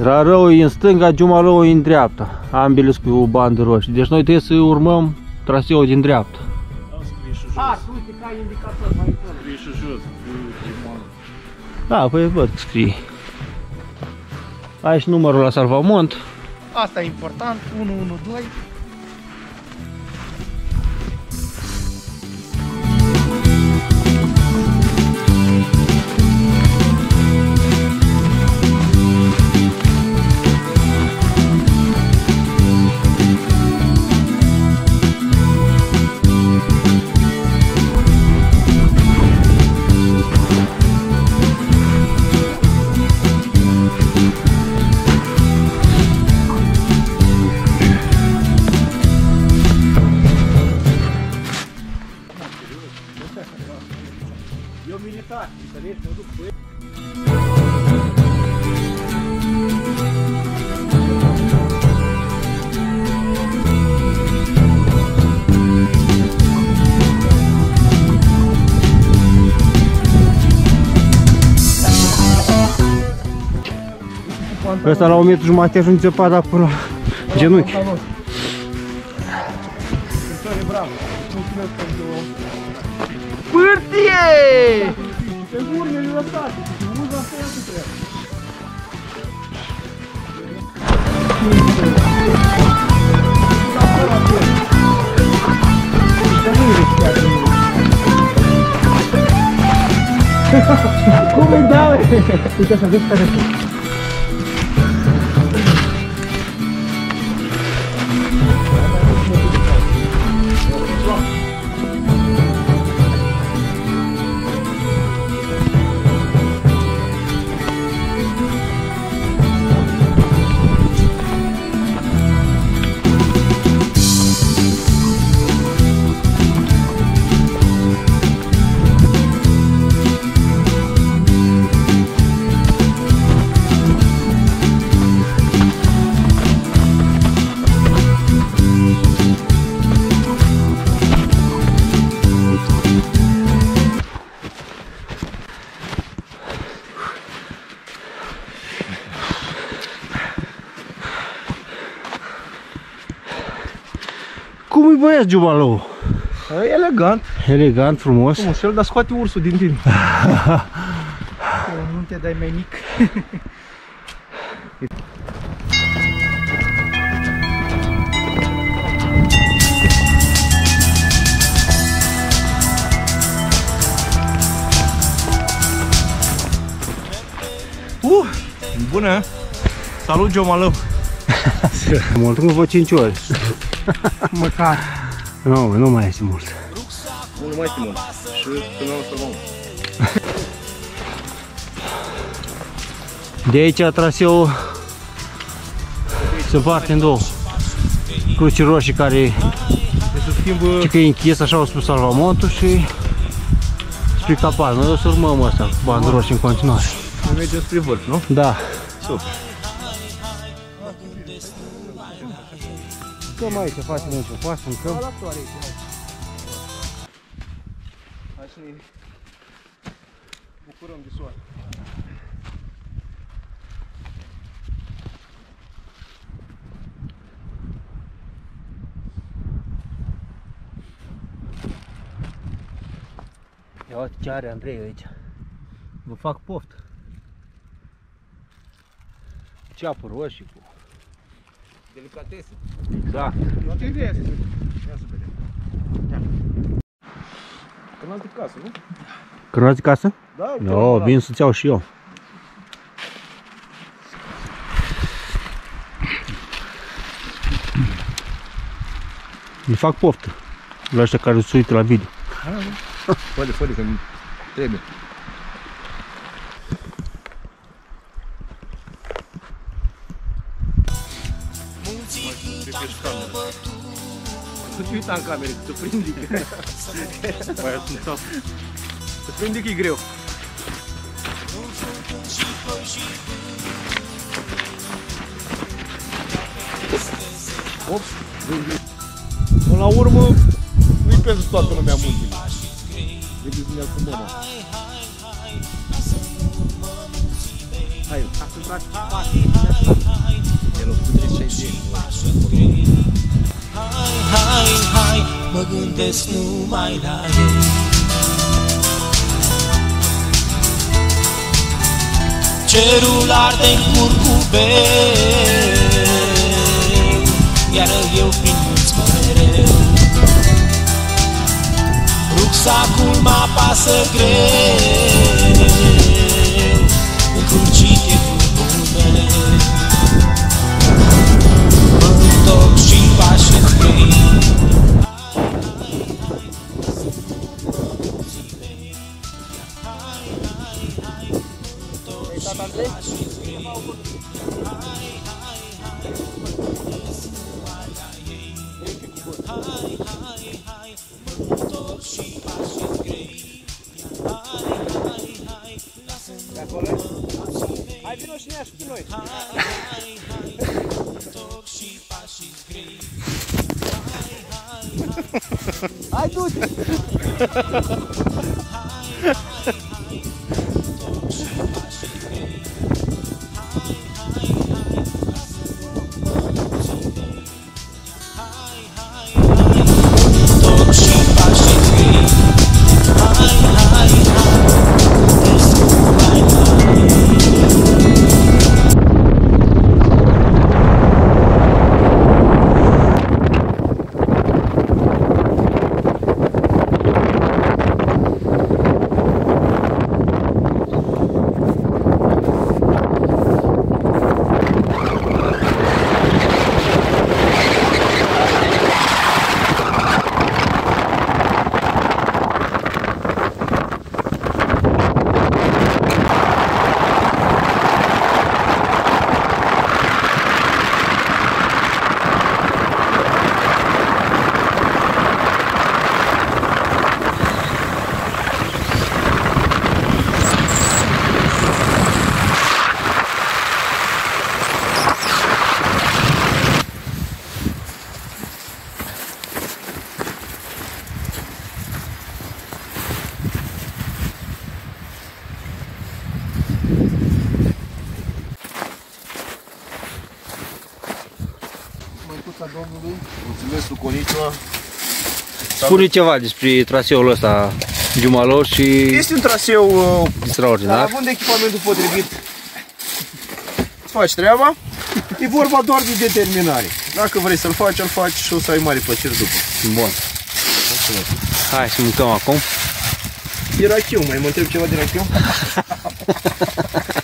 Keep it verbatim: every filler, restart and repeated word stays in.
Rarău e în stânga, Giumalău e în dreapta. Ambele sunt cu bandă roșie. Deci noi trebuie să urmăm traseul din dreapta. A, tu uite că ai indicator mai încolo. Scrie și jos. Da, păi văd că scrie. Aici numărul la salvamont. Asta e important, unu unu doi. Eu militar, înțelegi? Mă duc cu el. Ăsta la un metru jumate ajunge zăpada până la genunchi. Pârtie! Pe urmele lăsate, uza asta ia cu treabă. Cum îi dau? Uite așa, vezi care sunt. Cum-i băiat Giumalău? Elegant. Elegant, frumos. Frumos, dar scoate ursul din tine. Nu te dai mai mic. Uh, bună! Salut, Giumalău! Mult, nu vă cinci ori. Măcar. Nu, nu mai este mult. Nu mai este mult. Și până la urmă. De aici traseul se împarte în două. Cruci roșii care schimbă... că e închis, așa au spus salvamontul și spre capal. Noi o să urmăm asta cu bandă roșie în continuare. Noi mergem spre vârf, nu? Da. Super. Cam aici facem un pas, mâncăm. Hai să ne bucurăm de soare. Ia uite ce are Andrei aici. Vă fac poftă. Ceapă roșii cu... Delicatese. Exact. Nu te vezi. Ia să vedem. Ia. Canal de casă, nu? Canal de casă? Da. No, vin să-ți iau și eu. Îi fac poftă la ăștia care se uită la video. Fă-le, fă-le, că trebuie. Nu-ți uita în cameră, că te prinde că... Mai ascultat. Te prinde că e greu. Ops! Până la urmă, nu-i pentru toată lumea muntele. De gândinea cu mama. Hai, a să-mi tragi mă gândesc numai la ei. Cerul arde-n curcubeu, iar eu prin munți mereu. Rucsacul mă apasă greu, încrucit e drumul meu. Mă întorc și pași-n grei. Hai, vino și ne-aș cu noi. Hai, du-te! Domnului. Mulțumesc lui Conițua. Spune ceva despre traseul ăsta Giumalor și... Este un traseu uh, extraordinar. Având echipamentul potrivit, îți faci treaba. E vorba doar de determinare. Dacă vrei să-l faci, îl faci și o să ai mare plăcere după. Bun. Hai să mâncăm acum. E rachiu, mai mă întreb ceva de rachiu?